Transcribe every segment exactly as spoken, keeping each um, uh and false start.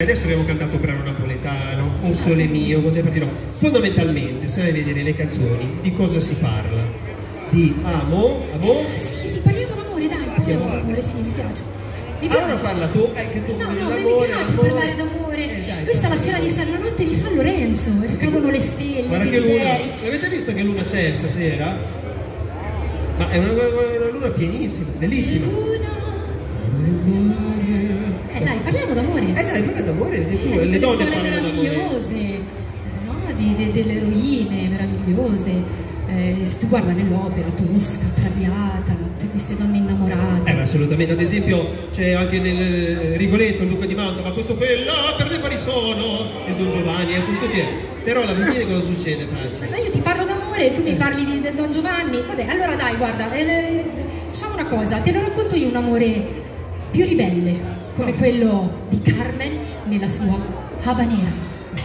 adesso abbiamo cantato Brano Napoletano, Un Sole Mio, con te partirò. Fondamentalmente, se vai a vedere le canzoni, di cosa si parla? Di amo, amo? Sì, sì, parliamo d'amore, dai, parliamo d'amore, sì, mi piace. Mi piace. Allora parla tu, eh, che tu no, come no, l'amore, mi piace l'amore. parlare d'amore. Eh, dai, Questa è dai. la sera di San, la notte di San Lorenzo, e cadono le stelle, Guarda i che luna, desideri. l'avete visto che luna c'è stasera? Ma è una, una luna pienissima, bellissima. Luna. Eh dai, parliamo d'amore. Eh dai, parla d'amore, di tu, Eh, le donne storie parlano d'amore. meravigliose, eh, no? di, di, delle eroine meravigliose. Eh, se tu guarda nell'opera Tosca, Traviata, tutte queste donne innamorate. Eh, ma assolutamente, ad esempio c'è anche nel Rigoletto il Duca di Mantova, questo qui là per le pari sono, il Don Giovanni, sono tutti. Però alla fine cosa succede, Francia? Ma io ti parlo d'amore e tu mi parli di, del Don Giovanni. Vabbè, allora dai, guarda, eh, facciamo una cosa, te lo racconto io un amore più ribelle, come quello di Carmen nella sua Habanera.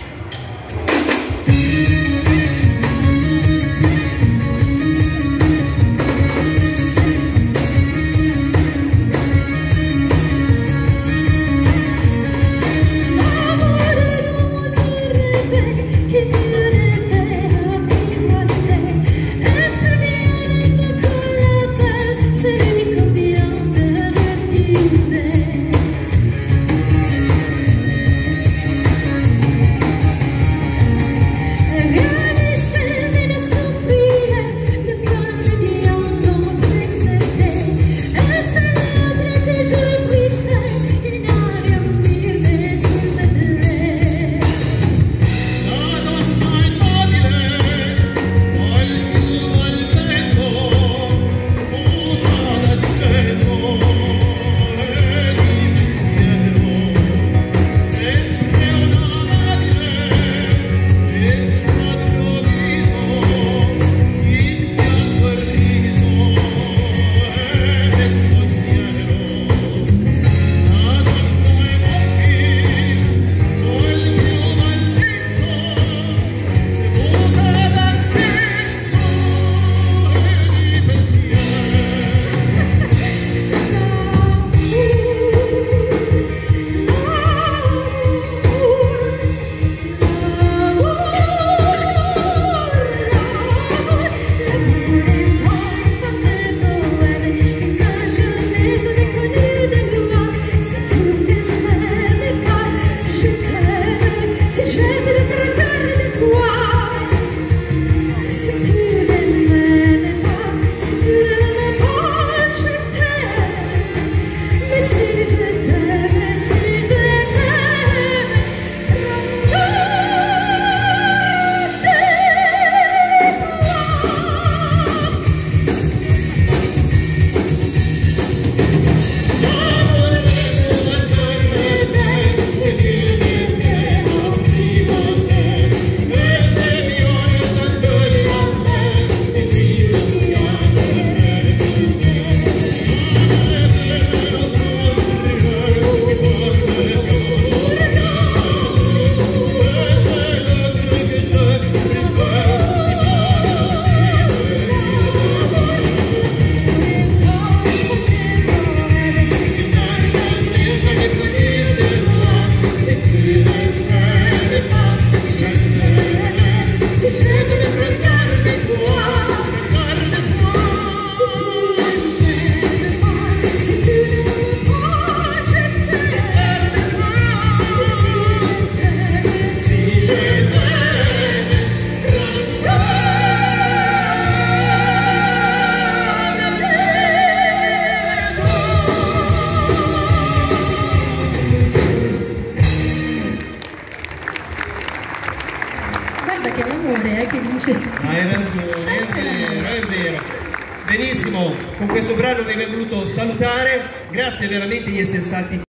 Che l'amore è che vince su tutto. Hai ragione, è vero, è vero. Benissimo, con questo brano vi abbiamo voluto salutare, grazie veramente di essere stati